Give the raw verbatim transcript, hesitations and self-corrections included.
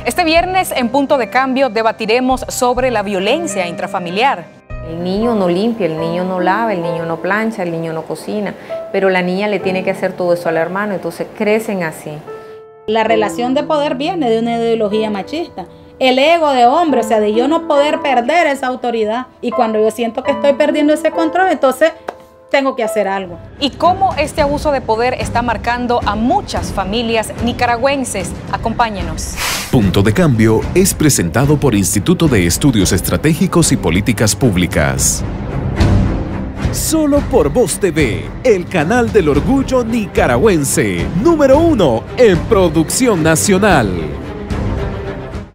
Este viernes, en Punto de Cambio, debatiremos sobre la violencia intrafamiliar. El niño no limpia, el niño no lava, el niño no plancha, el niño no cocina, pero la niña le tiene que hacer todo eso al hermano, entonces crecen así. La relación de poder viene de una ideología machista. El ego de hombre, o sea, de yo no poder perder esa autoridad. Y cuando yo siento que estoy perdiendo ese control, entonces tengo que hacer algo. Y cómo este abuso de poder está marcando a muchas familias nicaragüenses. Acompáñenos. Punto de Cambio es presentado por Instituto de Estudios Estratégicos y Políticas Públicas. Solo por Voz T V, el canal del orgullo nicaragüense, número uno en producción nacional.